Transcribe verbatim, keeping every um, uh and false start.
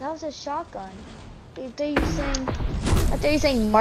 That was a shotgun. I thought you were saying. I thought you were saying.